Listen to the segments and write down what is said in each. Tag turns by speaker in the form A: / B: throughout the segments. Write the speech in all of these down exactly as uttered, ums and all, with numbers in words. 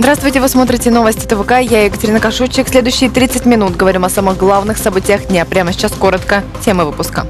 A: Здравствуйте, вы смотрите новости ТВК, я Екатерина Кашучик. Следующие тридцать минут говорим о самых главных событиях дня. Прямо сейчас коротко темы выпуска.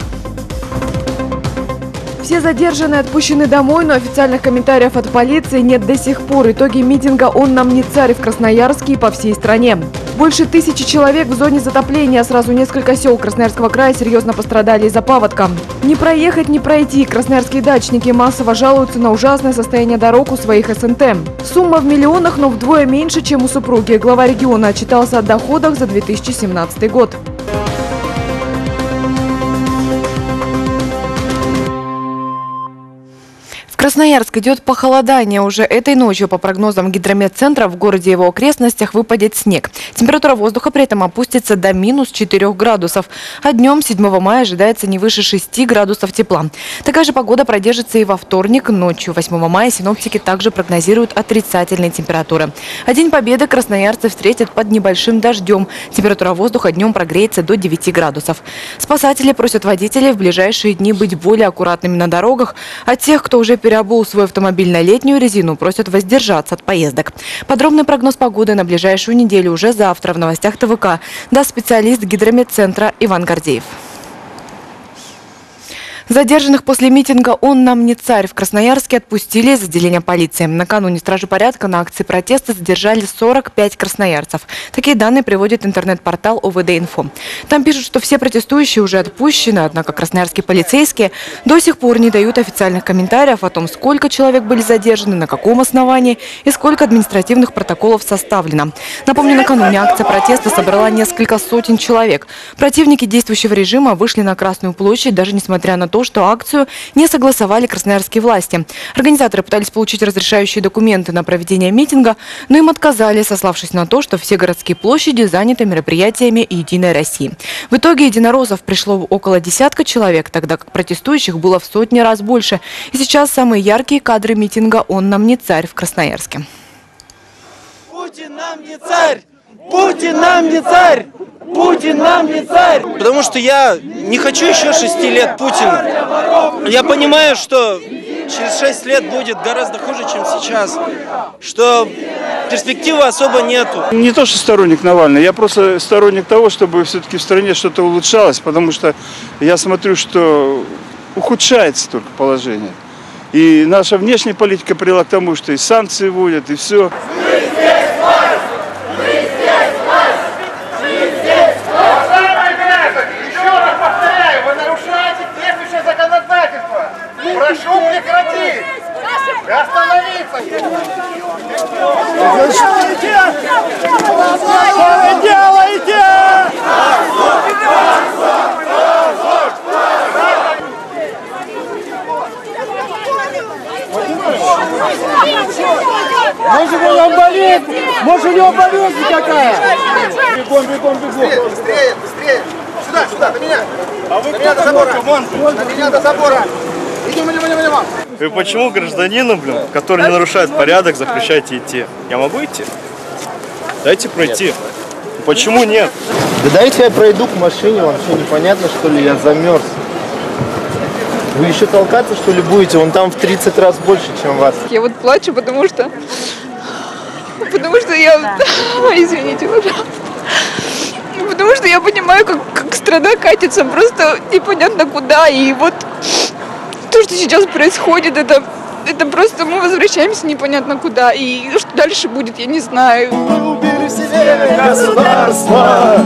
A: Все задержанные отпущены домой, но официальных комментариев от полиции нет до сих пор. Итоги митинга «Он нам не царь» в Красноярске и по всей стране. Больше тысячи человек в зоне затопления. Сразу несколько сел Красноярского края серьезно пострадали из-за паводка. Не проехать, не пройти. Красноярские дачники массово жалуются на ужасное состояние дорог у своих эс эн тэ. Сумма в миллионах, но вдвое меньше, чем у супруги. Глава региона отчитался о доходах за две тысячи семнадцатый год. Красноярск идет похолодание. Уже этой ночью, по прогнозам гидрометцентра, в городе и его окрестностях выпадет снег. Температура воздуха при этом опустится до минус четырёх градусов. А днем седьмого мая ожидается не выше шести градусов тепла. Такая же погода продержится и во вторник. Ночью восьмого мая синоптики также прогнозируют отрицательные температуры. А День Победы красноярцы встретят под небольшим дождем. Температура воздуха днем прогреется до девяти градусов. Спасатели просят водителей в ближайшие дни быть более аккуратными на дорогах. А тех, кто уже переобул свой автомобиль на летнюю резину, просят воздержаться от поездок. Подробный прогноз погоды на ближайшую неделю уже завтра в новостях ТВК даст специалист гидрометцентра Иван Гордеев. Задержанных после митинга «Он нам не царь» в Красноярске отпустили из отделения полиции. Накануне стражи порядка на акции протеста задержали сорок пять красноярцев. Такие данные приводит интернет-портал о вэ дэ инфо. Там пишут, что все протестующие уже отпущены, однако красноярские полицейские до сих пор не дают официальных комментариев о том, сколько человек были задержаны, на каком основании и сколько административных протоколов составлено. Напомню, накануне акция протеста собрала несколько сотен человек. Противники действующего режима вышли на Красную площадь, даже несмотря на то, что акцию не согласовали красноярские власти. Организаторы пытались получить разрешающие документы на проведение митинга, но им отказали, сославшись на то, что все городские площади заняты мероприятиями «Единой России». В итоге единороссов пришло около десятка человек, тогда как протестующих было в сотни раз больше. И сейчас самые яркие кадры митинга «Он нам не царь» в Красноярске.
B: Путин нам не царь! Путин нам не царь! Путин нам не царь! Потому что я не хочу еще шести лет Путина. Я понимаю, что через шесть лет будет гораздо хуже, чем сейчас. Что перспективы особо нету.
C: Не то, что сторонник Навального, я просто сторонник того, чтобы все-таки в стране что-то улучшалось, потому что я смотрю, что ухудшается только положение. И наша внешняя политика привела к тому, что и санкции вводят, и все.
D: Прошу прекратить! Остановиться!
B: Что вы делаете? Может, у него болит? Может, у него болезнь какая? Бегом, бегом, бегом!
D: Быстрее, быстрее! Сюда, сюда, до меня! А вы до меня до забора! До меня до забора! Идем, идем, идем, идем!
E: Вы почему гражданину, блин, который не нарушает порядок, запрещаете идти? Я могу идти? Дайте пройти. Нет. Почему нет?
F: Да дайте я пройду к машине, вам что, непонятно, что ли, я замерз. Вы еще толкаться, что ли, будете? Он там в тридцать раз больше, чем вас.
G: Я вот плачу, потому что... Потому что я... Извините, пожалуйста. Потому что я понимаю, как, как страна катится просто непонятно куда. И вот то, что сейчас происходит, это, это просто мы возвращаемся непонятно куда. И что дальше будет, я не знаю.
B: Мы убили себе государство.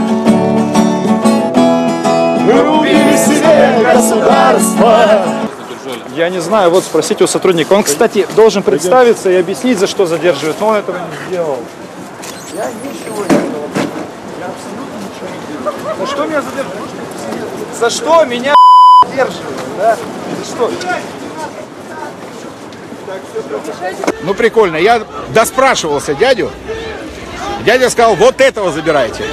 B: Мы убили себе государство.
H: Я не знаю, вот спросите у сотрудника. Он, кстати, должен представиться и объяснить, за что задерживают, но он этого не сделал.
B: Я ничего не делал. Я абсолютно ничего не делал.
H: За что меня задерживают? За что меня задерживают? Да? За что?
I: Ну прикольно, я доспрашивался дядю. Дядя сказал, вот этого забирайте.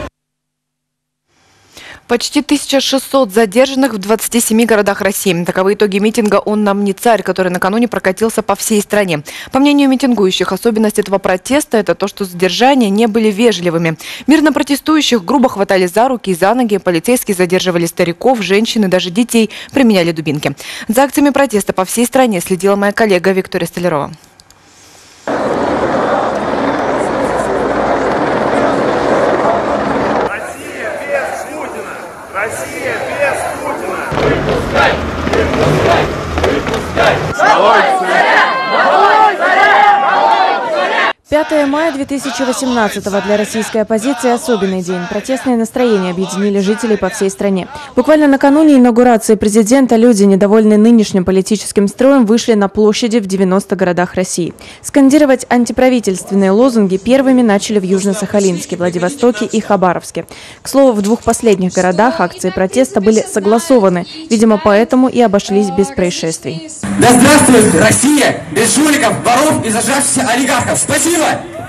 A: Почти тысяча шестьсот задержанных в двадцати семи городах России. Таковы итоги митинга «Он нам не царь», который накануне прокатился по всей стране. По мнению митингующих, особенность этого протеста – это то, что задержания не были вежливыми. Мирно протестующих грубо хватали за руки и за ноги, полицейские задерживали стариков, женщин и даже детей, применяли дубинки. За акциями протеста по всей стране следила моя коллега Виктория Столярова.
J: Россия без Путина!
D: Выпускай! Выпускай! Выпускай! Долой царя! Долой царя! Долой царя!
K: пятое мая две тысячи восемнадцатого для российской оппозиции особенный день. Протестные настроения объединили жителей по всей стране. Буквально накануне инаугурации президента люди, недовольные нынешним политическим строем, вышли на площади в девяноста городах России. Скандировать антиправительственные лозунги первыми начали в Южно-Сахалинске, Владивостоке и Хабаровске. К слову, в двух последних городах акции протеста были согласованы. Видимо, поэтому и обошлись без происшествий.
L: Да здравствует Россия без жуликов, воров и зажравшихся олигархов! Спасибо!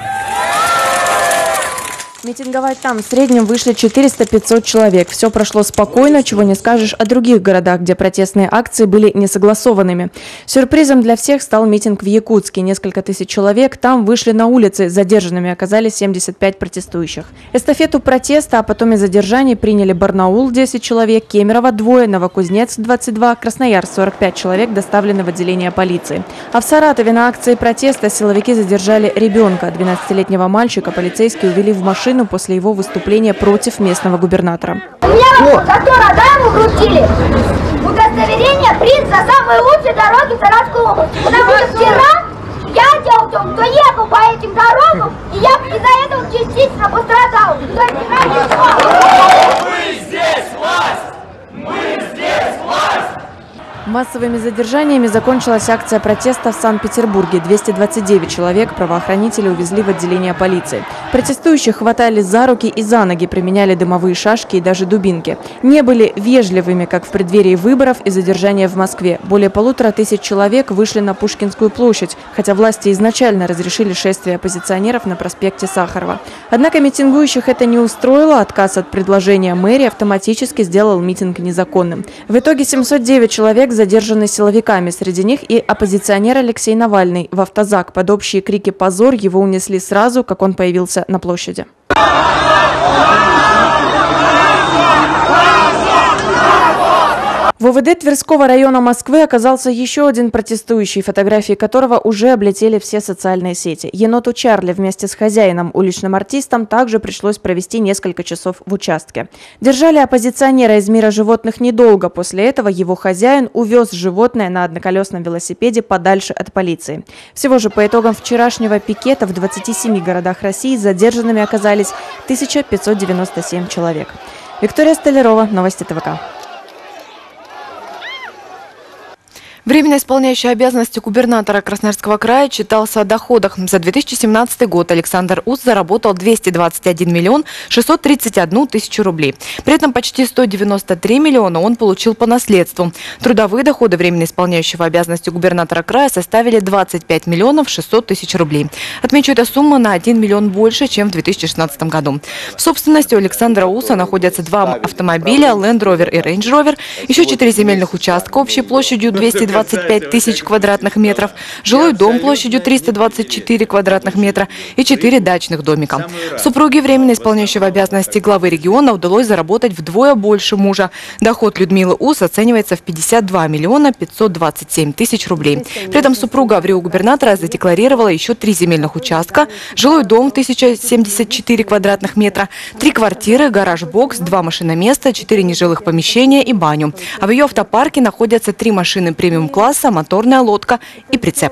K: Митинговать там в среднем вышли четыреста-пятьсот человек. Все прошло спокойно, чего не скажешь о других городах, где протестные акции были несогласованными. Сюрпризом для всех стал митинг в Якутске. Несколько тысяч человек там вышли на улицы. Задержанными оказались семьдесят пять протестующих. Эстафету протеста, а потом и задержаний приняли Барнаул – десять человек, Кемерово – двое, Новокузнецк – двадцать два, Красноярск – сорок пять человек доставлены в отделение полиции. А в Саратове на акции протеста силовики задержали ребенка. двенадцатилетнего мальчика полицейские увели в машину после его выступления против местного губернатора.
M: У меня доктора, да, ему вручили удостоверение, приз за самые лучшие дороги в Саратовской области. Потому что вчера я делал то, кто ехал по этим дорогам, и я из-за этого частично пострадал.
D: Мы здесь власть! Мы здесь власть!
K: Массовыми задержаниями закончилась акция протеста в Санкт-Петербурге. двести двадцать девять человек правоохранители увезли в отделение полиции. Протестующих хватали за руки и за ноги, применяли дымовые шашки и даже дубинки. Не были вежливыми, как в преддверии выборов и задержания в Москве. Более полутора тысяч человек вышли на Пушкинскую площадь, хотя власти изначально разрешили шествие оппозиционеров на проспекте Сахарова. Однако митингующих это не устроило. Отказ от предложения мэрии автоматически сделал митинг незаконным. В итоге семьсот девять человек задержаны силовиками. Среди них и оппозиционер Алексей Навальный. В автозак под общие крики «Позор» его унесли сразу, как он появился на площади. В ОВД Тверского района Москвы оказался еще один протестующий, фотографии которого уже облетели все социальные сети. Еноту Чарли вместе с хозяином, уличным артистом, также пришлось провести несколько часов в участке. Держали оппозиционера из мира животных недолго. После этого его хозяин увез животное на одноколесном велосипеде подальше от полиции. Всего же по итогам вчерашнего пикета в двадцати семи городах России задержанными оказались тысяча пятьсот девяносто семь человек. Виктория Столярова, новости ТВК.
A: Временно исполняющий обязанности губернатора Красноярского края отчитался о доходах. За две тысячи семнадцатый год Александр Ус заработал двести двадцать один миллион шестьсот тридцать одну тысячу рублей. При этом почти сто девяносто три миллиона он получил по наследству. Трудовые доходы временно исполняющего обязанности губернатора края составили двадцать пять миллионов шестьсот тысяч рублей. Отмечу, эта сумма на один миллион больше, чем в две тысячи шестнадцатом году. В собственности у Александра Уса находятся два автомобиля Land Rover и Range Rover, еще четыре земельных участка общей площадью двести двадцать пять тысяч квадратных метров, жилой дом площадью триста двадцать четыре квадратных метра и четыре дачных домика. Супруге временно исполняющего обязанности главы региона удалось заработать вдвое больше мужа. Доход Людмилы Ус оценивается в пятьдесят два миллиона пятьсот двадцать семь тысяч рублей. При этом супруга в рио губернатора задекларировала еще три земельных участка, жилой дом тысяча семьдесят четыре квадратных метра, три квартиры, гараж-бокс, два машиноместа, четыре нежилых помещения и баню. А в ее автопарке находятся три машины премиум класса, моторная лодка и прицеп.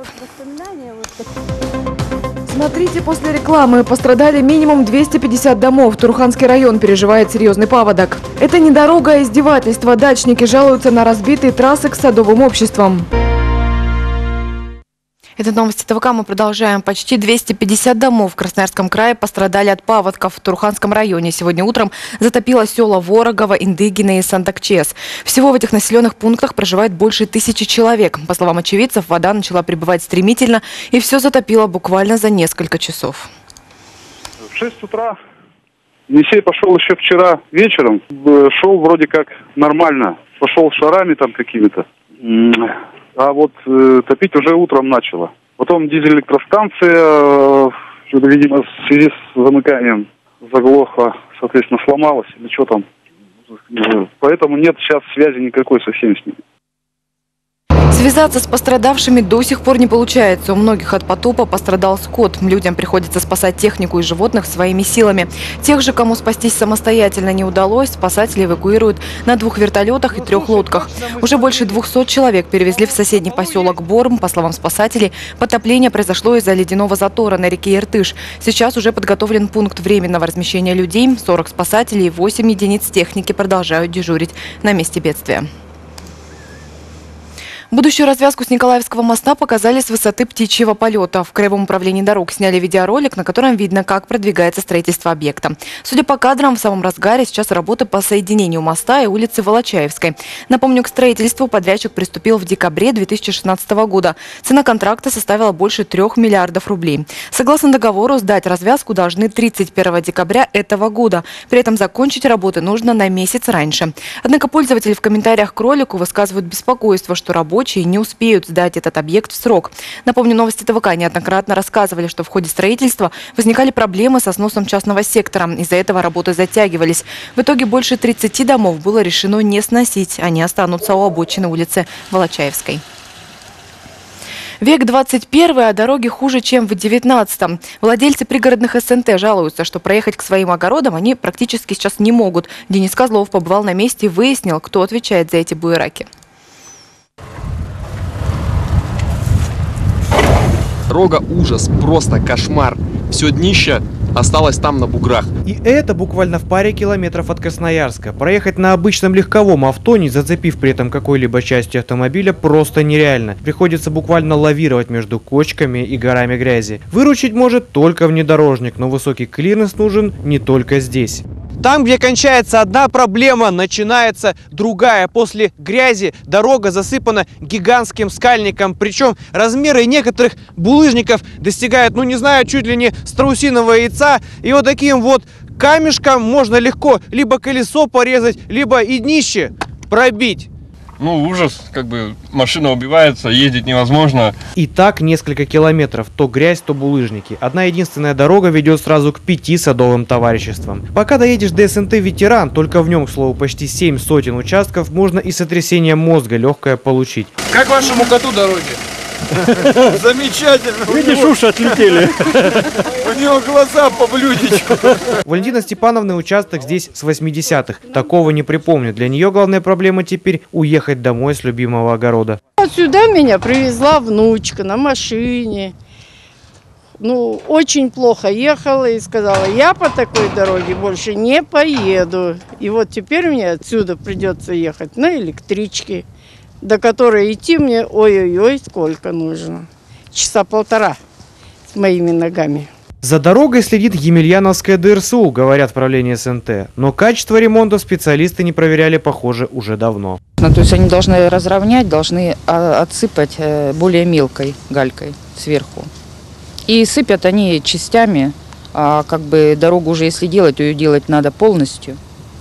A: Смотрите, после рекламы пострадали минимум двести пятьдесят домов. Туруханский район переживает серьезный паводок. Это не дорога, а издевательство. Дачники жалуются на разбитые трассы к садовым обществам. Это новости ТВК. Мы продолжаем. Почти двести пятьдесят домов в Красноярском крае пострадали от паводков. В Туруханском районе сегодня утром затопило села Ворогово, Индыгино и Сантакчес. Всего в этих населенных пунктах проживает больше тысячи человек. По словам очевидцев, вода начала прибывать стремительно, и все затопило буквально за несколько часов.
N: В шесть утра Енисей пошел еще вчера вечером. Шел вроде как нормально. Пошел шарами там какими-то. А вот э, топить уже утром начало. Потом дизель-электростанция, э, видимо, в связи с замыканием заглохла, соответственно, сломалась или что там. Поэтому нет сейчас связи никакой со всеми с ними.
A: Связаться с пострадавшими до сих пор не получается. У многих от потопа пострадал скот. Людям приходится спасать технику и животных своими силами. Тех же, кому спастись самостоятельно не удалось, спасатели эвакуируют на двух вертолетах и трех лодках. Уже больше двухсот человек перевезли в соседний поселок Борм. По словам спасателей, потопление произошло из-за ледяного затора на реке Иртыш. Сейчас уже подготовлен пункт временного размещения людей. сорок спасателей и восемь единиц техники продолжают дежурить на месте бедствия. Будущую развязку с Николаевского моста показали с высоты птичьего полета. В Краевом управлении дорог сняли видеоролик, на котором видно, как продвигается строительство объекта. Судя по кадрам, в самом разгаре сейчас работы по соединению моста и улицы Волочаевской. Напомню, к строительству подрядчик приступил в декабре две тысячи шестнадцатого года. Цена контракта составила больше трех миллиардов рублей. Согласно договору, сдать развязку должны тридцать первого декабря этого года. При этом закончить работы нужно на месяц раньше. Однако пользователи в комментариях к ролику высказывают беспокойство, что рабочие не успеют сдать этот объект в срок. Напомню, новости ТВК неоднократно рассказывали, что в ходе строительства возникали проблемы со сносом частного сектора. Из-за этого работы затягивались. В итоге больше тридцати домов было решено не сносить. Они останутся у обочины улицы Волочаевской. Век двадцать первый, а дороги хуже, чем в девятнадцатом. Владельцы пригородных СНТ жалуются, что проехать к своим огородам они практически сейчас не могут. Денис Козлов побывал на месте и выяснил, кто отвечает за эти буераки.
O: Дорога ужас, просто кошмар. Все днище осталось там на буграх.
P: И это буквально в паре километров от Красноярска. Проехать на обычном легковом авто, не зацепив при этом какой-либо частью автомобиля, просто нереально. Приходится буквально лавировать между кочками и горами грязи. Выручить может только внедорожник, но высокий клиренс нужен не только здесь.
Q: Там, где кончается одна проблема, начинается другая. После грязи дорога засыпана гигантским скальником. Причем размеры некоторых булыжников достигают, ну не знаю, чуть ли не страусиного яйца. И вот таким вот камешком можно легко либо колесо порезать, либо и днище пробить.
O: Ну, ужас, как бы машина убивается, ездить невозможно.
P: И так несколько километров, то грязь, то булыжники. Одна единственная дорога ведет сразу к пяти садовым товариществам. Пока доедешь до СНТ «Ветеран», только в нем, к слову, почти семь сотен участков, можно и сотрясение мозга легкое получить.
J: Как вашему коту дороги?
H: Замечательно.
C: Видишь, уши отлетели.
H: У него глаза по блюдечку.
P: Валентина Степановна участок здесь с восьмидесятых. Такого не припомню. Для нее главная проблема теперь уехать домой с любимого огорода.
R: Вот сюда меня привезла внучка на машине. Ну, очень плохо ехала и сказала, я по такой дороге больше не поеду. И вот теперь мне отсюда придется ехать на электричке, до которой идти мне, ой-ой-ой, сколько нужно. Часа полтора с моими ногами.
P: За дорогой следит Емельяновская ДРСУ, говорят в правлении СНТ. Но качество ремонта специалисты не проверяли, похоже, уже давно.
S: То есть они должны разровнять, должны отсыпать более мелкой галькой сверху. И сыпят они частями, а как бы дорогу уже если делать, то ее делать надо полностью.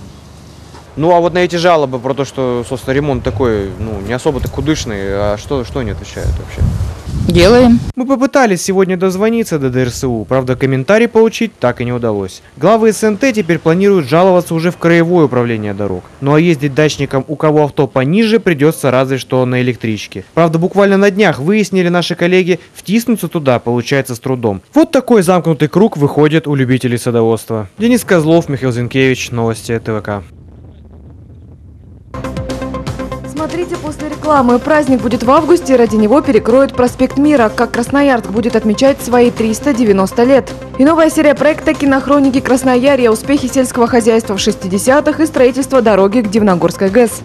P: Ну а вот на эти жалобы про то, что, собственно, ремонт такой, ну, не особо-то кудышный, а что, что они отвечают вообще?
S: Делаем.
P: Мы попытались сегодня дозвониться до ДРСУ, правда, комментарий получить так и не удалось. Главы СНТ теперь планируют жаловаться уже в Краевое управление дорог. Ну а ездить дачникам, у кого авто пониже, придется разве что на электричке. Правда, буквально на днях выяснили наши коллеги, втиснуться туда получается с трудом. Вот такой замкнутый круг выходит у любителей садоводства. Денис Козлов, Михаил Зинкевич, новости ТВК.
A: Смотрите после рекламы. Праздник будет в августе, ради него перекроют проспект Мира. Как Красноярск будет отмечать свои триста девяносто лет. И новая серия проекта «Кинохроники Красноярья», успехи сельского хозяйства в шестидесятых и строительство дороги к Дивногорской ГЭС.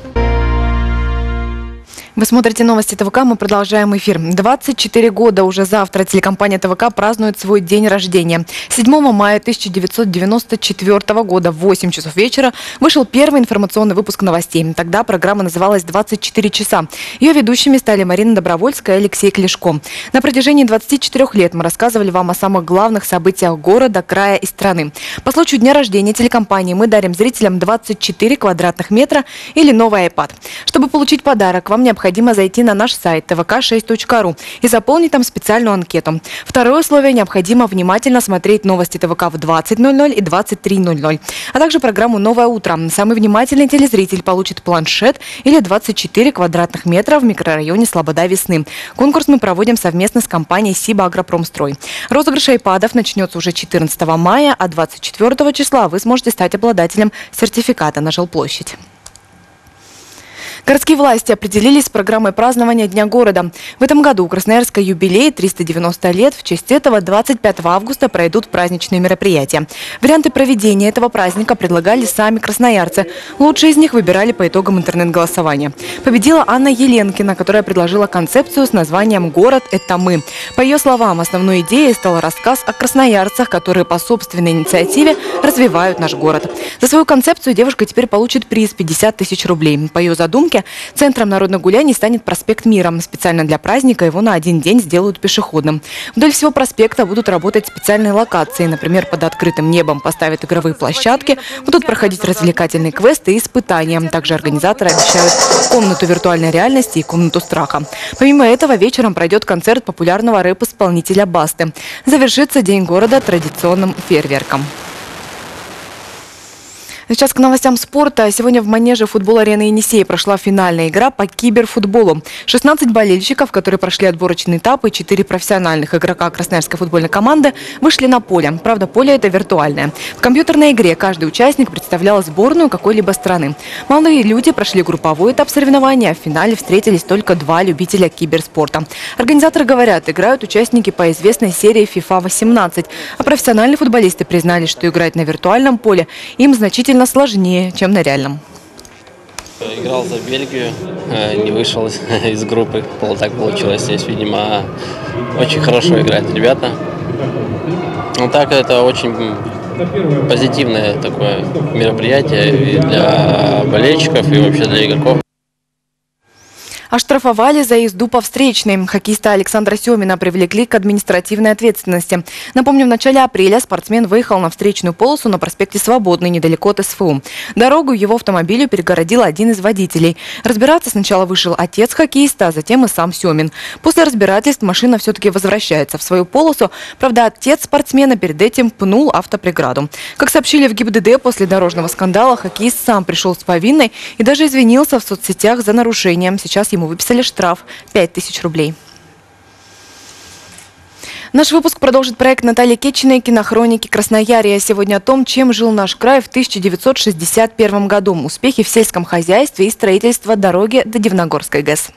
A: Вы смотрите новости ТВК, мы продолжаем эфир. двадцать четыре года уже завтра телекомпания ТВК празднует свой день рождения. седьмого мая тысяча девятьсот девяносто четвёртого года в восемь часов вечера вышел первый информационный выпуск новостей. Тогда программа называлась «двадцать четыре часа». Ее ведущими стали Марина Добровольская и Алексей Клешко. На протяжении двадцати четырёх лет мы рассказывали вам о самых главных событиях города, края и страны. По случаю дня рождения телекомпании мы дарим зрителям двадцать четыре квадратных метра или новый iPad. Чтобы получить подарок, вам необходимо необходимо зайти на наш сайт тэ вэ ка шесть точка ру и заполнить там специальную анкету. Второе условие – необходимо внимательно смотреть новости тэ вэ ка в двадцать ноль ноль и двадцать три ноль ноль, а также программу «Новое утро». Самый внимательный телезритель получит планшет или двадцать четыре квадратных метра в микрорайоне Слобода Весны. Конкурс мы проводим совместно с компанией «Сиба Агропромстрой». Розыгрыш айпадов начнется уже четырнадцатого мая, а двадцать четвёртого числа вы сможете стать обладателем сертификата на жилплощадь. Городские власти определились с программой празднования Дня города. В этом году у Красноярска юбилей триста девяносто лет. В честь этого двадцать пятого августа пройдут праздничные мероприятия. Варианты проведения этого праздника предлагали сами красноярцы. Лучшие из них выбирали по итогам интернет-голосования. Победила Анна Еленкина, которая предложила концепцию с названием «Город – это мы». По ее словам, основной идеей стал рассказ о красноярцах, которые по собственной инициативе развивают наш город. За свою концепцию девушка теперь получит приз пятьдесят тысяч рублей. По ее задумке, центром народных гуляний станет проспект Мира. Специально для праздника его на один день сделают пешеходным. Вдоль всего проспекта будут работать специальные локации. Например, под открытым небом поставят игровые площадки, будут проходить развлекательные квесты и испытания. Также организаторы обещают комнату виртуальной реальности и комнату страха. Помимо этого, вечером пройдет концерт популярного рэп-исполнителя Басты. Завершится День города традиционным фейерверком. Сейчас к новостям спорта. Сегодня в манеже футбол-арены «Енисей» прошла финальная игра по киберфутболу. шестнадцать болельщиков, которые прошли отборочный этап, и четыре профессиональных игрока красноярской футбольной команды вышли на поле. Правда, поле это виртуальное. В компьютерной игре каждый участник представлял сборную какой-либо страны. Молодые люди прошли групповой этап соревнования, а в финале встретились только два любителя киберспорта. Организаторы говорят, играют участники по известной серии фифа восемнадцать, а профессиональные футболисты признали, что играть на виртуальном поле им значительно сложнее, чем на реальном.
T: Играл за Бельгию, не вышел из группы, так получилось. Здесь, видимо, очень хорошо играют ребята. Ну так, это очень позитивное такое мероприятие и для болельщиков, и вообще для игроков.
A: Оштрафовали за езду по встречной. Хоккеиста Александра Семина привлекли к административной ответственности. Напомню, в начале апреля спортсмен выехал на встречную полосу на проспекте Свободный, недалеко от эс эф у. Дорогу его автомобилю перегородил один из водителей. Разбираться сначала вышел отец хоккеиста, а затем и сам Семин. После разбирательств машина все-таки возвращается в свою полосу. Правда, отец спортсмена перед этим пнул автопреграду. Как сообщили в гэ и бэ дэ дэ, после дорожного скандала хоккеист сам пришел с повинной и даже извинился в соцсетях за нарушением. Сейчас ему выписали штраф пять тысяч рублей. Наш выпуск продолжит проект Натальи Кетчиной «Кинохроники Красноярья». Сегодня о том, чем жил наш край в тысяча девятьсот шестьдесят первом году. Успехи в сельском хозяйстве и строительство дороги до Дивногорской ГЭС.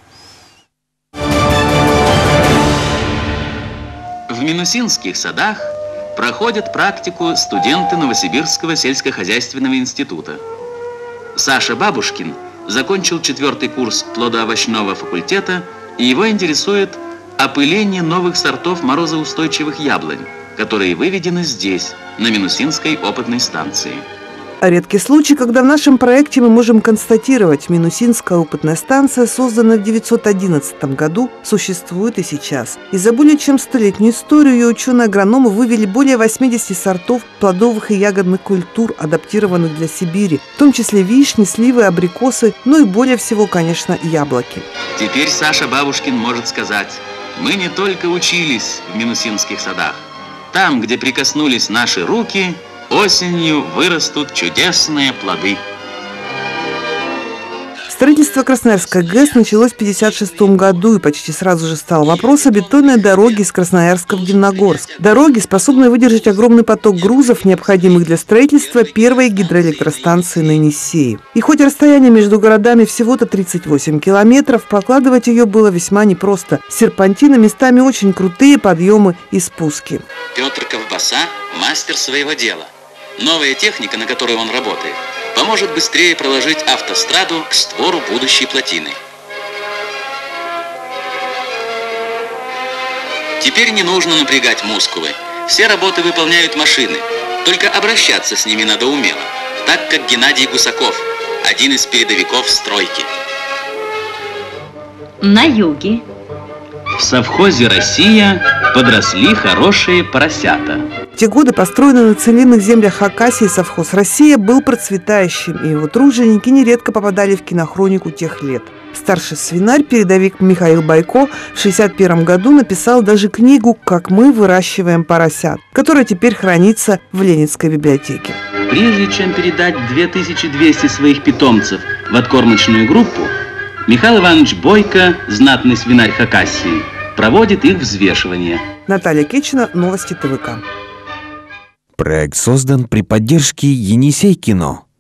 U: В Минусинских садах проходят практику студенты Новосибирского сельскохозяйственного института. Саша Бабушкин закончил четвертый курс плодоовощного факультета, и его интересует опыление новых сортов морозоустойчивых яблонь, которые выведены здесь, на Минусинской опытной станции.
V: Редкий случай, когда в нашем проекте мы можем констатировать, Минусинская опытная станция, созданная в девятьсот одиннадцатом году, существует и сейчас. И за более чем столетнюю историю ее ученые-агрономы вывели более восьмидесяти сортов плодовых и ягодных культур, адаптированных для Сибири, в том числе вишни, сливы, абрикосы, ну и более всего, конечно, яблоки.
U: Теперь Саша Бабушкин может сказать, мы не только учились в Минусинских садах. Там, где прикоснулись наши руки, осенью вырастут чудесные плоды.
V: Строительство Красноярской ГЭС началось в пятьдесят шестом году, и почти сразу же стал вопрос о бетонной дороге из Красноярска в Дивногорск. Дороги, способные выдержать огромный поток грузов, необходимых для строительства первой гидроэлектростанции на Енисее. И хоть расстояние между городами всего-то тридцать восемь километров, прокладывать ее было весьма непросто. Серпантины, местами очень крутые подъемы и спуски.
U: Петр Ковбаса – мастер своего дела. Новая техника, на которой он работает, поможет быстрее проложить автостраду к створу будущей плотины. Теперь не нужно напрягать мускулы. Все работы выполняют машины. Только обращаться с ними надо умело. Так как Геннадий Гусаков, один из передовиков стройки.
W: На юге.
U: В совхозе «Россия» подросли хорошие поросята.
V: В те годы построенный на целинных землях Хакасии совхоз «Россия» был процветающим, и его труженики нередко попадали в кинохронику тех лет. Старший свинарь, передовик Михаил Байко в шестьдесят первом году написал даже книгу «Как мы выращиваем поросят», которая теперь хранится в Ленинской библиотеке.
U: Прежде чем передать две тысячи двести своих питомцев в откормочную группу, Михаил Иванович Бойко, знатный свинарь Хакасии, проводит их взвешивание.
V: Наталья Кечина, новости ТВК.
E: Проект создан при поддержке Енисей кино.